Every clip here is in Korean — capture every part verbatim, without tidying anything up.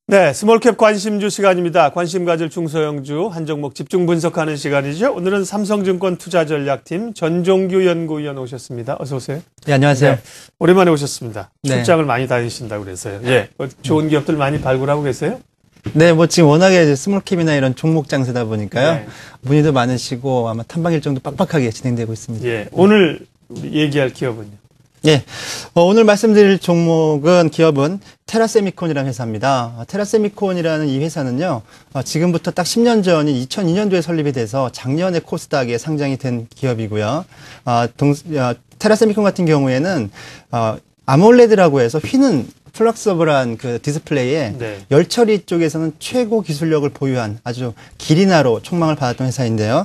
네, 스몰캡 관심주 시간입니다. 관심 가질 중소형주 한 종목 집중 분석하는 시간이죠. 오늘은 삼성증권 투자전략팀 전종규 연구위원 오셨습니다. 어서 오세요. 네, 안녕하세요. 네, 오랜만에 오셨습니다. 네. 출장을 많이 다니신다고 그래서요. 예, 좋은 기업들 많이 발굴하고 계세요? 네, 뭐 지금 워낙에 스몰캡이나 이런 종목 장세다 보니까요. 네. 문의도 많으시고 아마 탐방 일정도 빡빡하게 진행되고 있습니다. 예, 오늘 우리 얘기할 기업은요? 예, 어, 오늘 말씀드릴 종목은 기업은 테라세미콘이라는 회사입니다. 어, 테라세미콘이라는 이 회사는요, 어, 지금부터 딱 십 년 전인 이천이 년도에 설립이 돼서 작년에 코스닥에 상장이 된 기업이고요. 어, 동, 어, 테라세미콘 같은 경우에는 어, 아몰레드라고 해서 휘는 플럭서블한 그 디스플레이에 네. 열 처리 쪽에서는 최고 기술력을 보유한 아주 기리나로 촉망을 받았던 회사인데요.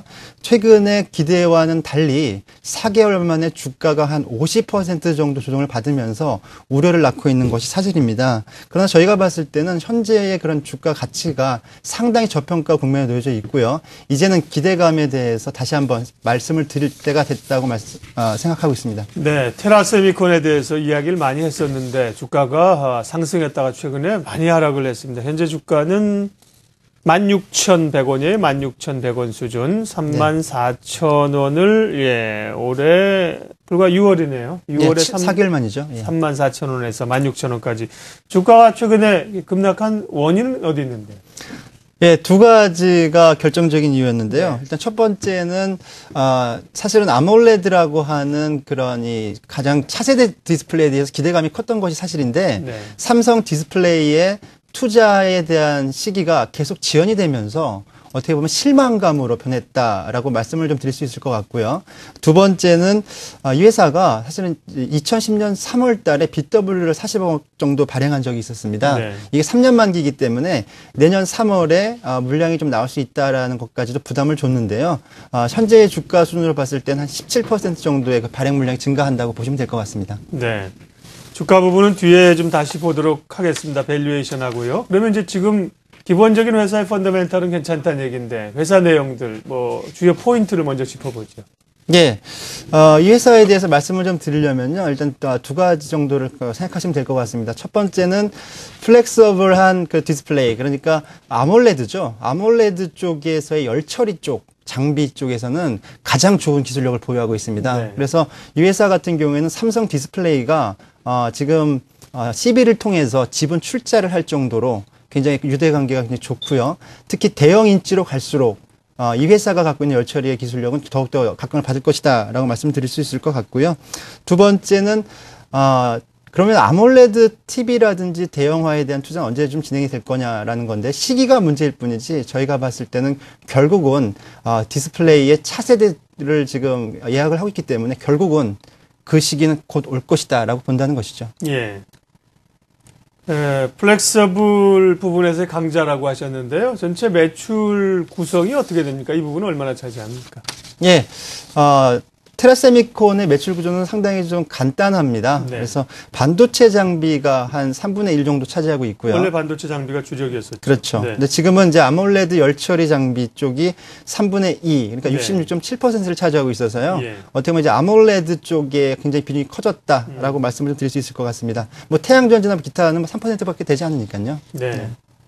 최근에 기대와는 달리 사 개월 만에 주가가 한 오십 퍼센트 정도 조정을 받으면서 우려를 낳고 있는 것이 사실입니다. 그러나 저희가 봤을 때는 현재의 그런 주가 가치가 상당히 저평가 국면에 놓여져 있고요. 이제는 기대감에 대해서 다시 한번 말씀을 드릴 때가 됐다고 말씀, 어, 생각하고 있습니다. 네, 테라세미콘에 대해서 이야기를 많이 했었는데 주가가 상승했다가 최근에 많이 하락을 했습니다. 현재 주가는 만 육천백 원이에요. 만 육천백 원 수준. 삼만 사천 원을, 예, 올해, 불과 유월이네요. 유월에 예, 사 개월 만이죠. 예. 삼만 사천 원에서 만 육천 원까지. 주가가 최근에 급락한 원인은 어디 있는데요? 예, 두 가지가 결정적인 이유였는데요. 네. 일단 첫 번째는, 어, 사실은 아몰레드라고 하는 그런 이 가장 차세대 디스플레이에 대해서 기대감이 컸던 것이 사실인데, 네. 삼성 디스플레이의 투자에 대한 시기가 계속 지연이 되면서 어떻게 보면 실망감으로 변했다라고 말씀을 좀 드릴 수 있을 것 같고요. 두 번째는 이 회사가 사실은 이천십 년 삼월 달에 비더블유를 사십억 정도 발행한 적이 있었습니다. 네. 이게 삼 년 만기이기 때문에 내년 삼월에 물량이 좀 나올 수 있다라는 것까지도 부담을 줬는데요. 현재의 주가 수준으로 봤을 때는 한 십칠 퍼센트 정도의 그 발행 물량이 증가한다고 보시면 될 것 같습니다. 네. 주가 부분은 뒤에 좀 다시 보도록 하겠습니다. 밸류에이션 하고요. 그러면 이제 지금 기본적인 회사의 펀더멘탈은 괜찮다는 얘기인데 회사 내용들, 뭐 주요 포인트를 먼저 짚어보죠. 예, 어, 이 회사에 대해서 말씀을 좀 드리려면요. 일단 두 가지 정도를 생각하시면 될 것 같습니다. 첫 번째는 플렉서블한 그 디스플레이, 그러니까 아몰레드죠. 아몰레드 쪽에서의 열 처리 쪽. 장비 쪽에서는 가장 좋은 기술력을 보유하고 있습니다. 네. 그래서 이 회사 같은 경우에는 삼성 디스플레이가 어, 지금 어, 씨비를 통해서 지분 출자를 할 정도로 굉장히 유대관계가 굉장히 좋고요. 특히 대형 인치로 갈수록 어, 이 회사가 갖고 있는 열처리의 기술력은 더욱더 각광을 받을 것이다라고 말씀드릴 수 있을 것 같고요. 두 번째는 어, 그러면 아몰레드 티비라든지 대형화에 대한 투자는 언제 좀 진행이 될 거냐라는 건데 시기가 문제일 뿐이지 저희가 봤을 때는 결국은 어, 디스플레이의 차세대를 지금 예약을 하고 있기 때문에 결국은 그 시기는 곧 올 것이다라고 본다는 것이죠. 예. 에, 플렉서블 부분에서의 강자라고 하셨는데요. 전체 매출 구성이 어떻게 됩니까? 이 부분은 얼마나 차지합니까? 예. 어, 테라세미콘의 매출 구조는 상당히 좀 간단합니다. 네. 그래서 반도체 장비가 한 삼분의 일 정도 차지하고 있고요. 원래 반도체 장비가 주력이었었죠. 그렇죠. 네. 근데 지금은 이제 아몰레드 열처리 장비 쪽이 삼분의 이, 그러니까 네. 육십육 점 칠 퍼센트를 차지하고 있어서요. 예. 어떻게 보면 이제 아몰레드 쪽에 굉장히 비중이 커졌다라고 음. 말씀을 좀 드릴 수 있을 것 같습니다. 뭐 태양전지나 기타는 뭐 삼 퍼센트밖에 되지 않으니까요. 네. 네.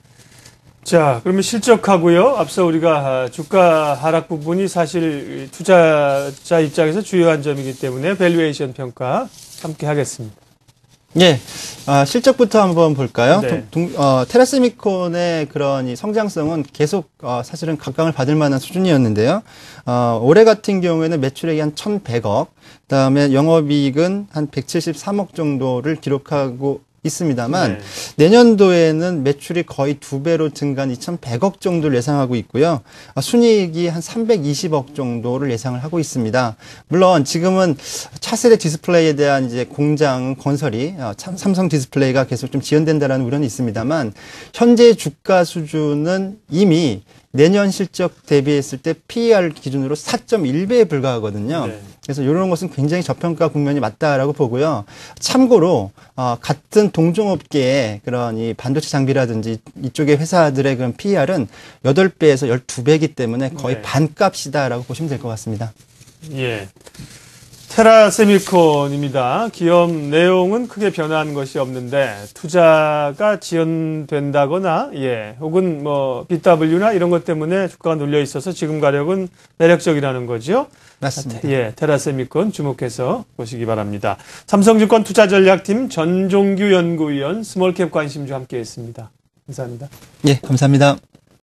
자, 그러면 실적하고요. 앞서 우리가 주가 하락 부분이 사실 투자자 입장에서 주요한 점이기 때문에 밸류에이션 평가 함께 하겠습니다. 예, 아, 실적부터 한번 볼까요? 네. 동, 어, 테라세미콘의 그런 이 성장성은 계속 어, 사실은 각광을 받을 만한 수준이었는데요. 어, 올해 같은 경우에는 매출액이 한 천백억, 그다음에 영업이익은 한 백칠십삼억 정도를 기록하고 있습니다만 네. 내년도에는 매출이 거의 두 배로 증가한 이천백억 정도를 예상하고 있고요. 순이익이 한 삼백이십억 정도를 예상을 하고 있습니다. 물론 지금은 차세대 디스플레이에 대한 이제 공장 건설이 삼성 디스플레이가 계속 좀 지연된다라는 우려는 있습니다만 현재 주가 수준은 이미 내년 실적 대비했을 때 피이알 기준으로 사 점 일 배에 불과하거든요. 네. 그래서 이런 것은 굉장히 저평가 국면이 맞다라고 보고요. 참고로 어, 같은 동종업계의 그런 이 반도체 장비라든지 이쪽의 회사들의 그런 피이알은 여덟 배에서 열두 배이기 때문에 거의 네. 반값이다라고 보시면 될 것 같습니다. 예. 테라세미콘입니다. 기업 내용은 크게 변한 것이 없는데 투자가 지연된다거나 예, 혹은 뭐 비더블유나 이런 것 때문에 주가가 눌려 있어서 지금 가격은 매력적이라는 거죠. 맞습니다. 예, 테라세미콘 주목해서 보시기 바랍니다. 삼성증권 투자전략팀 전종규 연구위원 스몰캡 관심주 함께했습니다. 감사합니다. 예, 감사합니다.